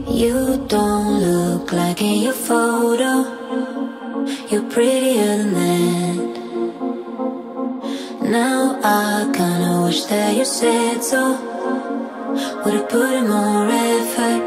You don't look like in your photo. You're prettier than that. Now I kinda wish that you said so. Would've put in more effort.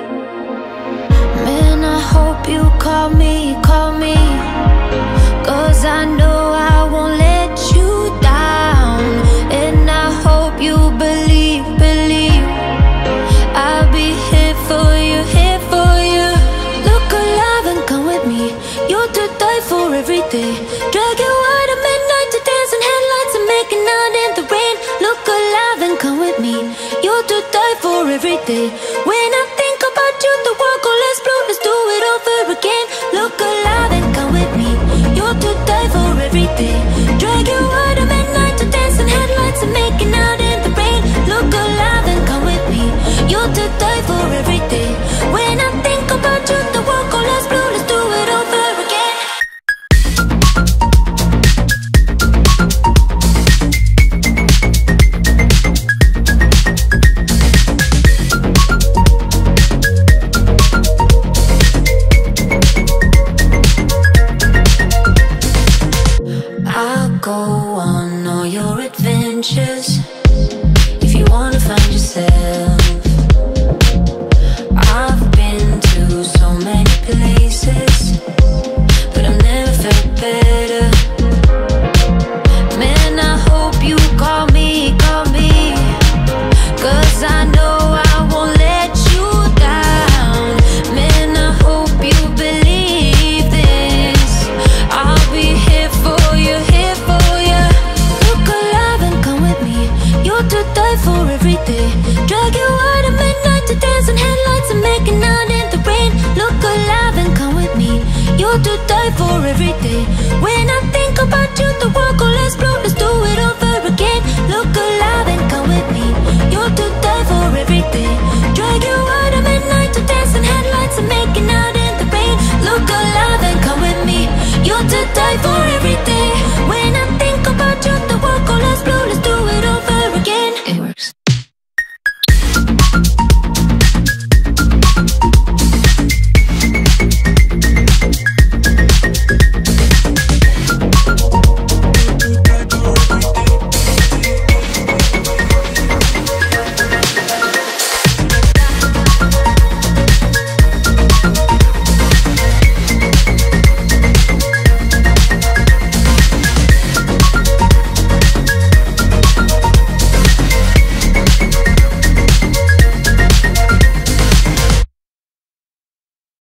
Man, I hope you call me, call me, 'cause I know I won't let you down. And I hope you believe, believe I'll be here for you, here for you. Look alive and come with me. You're to die for every day. Drag you out at midnight to dance in headlights and making out in the rain. Look alive and come with me. You're to die for every day. When I think about you, the world goes less blue. Let's do it over again. Look alive and come with me. You're to die for every day. Drag you out at midnight to dance in headlights and making out in the rain. Look alive and come with me. You're to die for every day. When I think about you, the world goes less blue. Let's do it over again. I'll go on all your adventures if you wanna find yourself. I've been to so many places, but I've never felt better. Man, I hope you call me, 'cause I know I won't let you down. Man, I hope you believe this. I'll be here for you, here for you. Look alive and come with me. You're to die for every day. Drag you out at midnight to dance in headlights and making out in the rain. Look alive and come with me. You're to die for every day.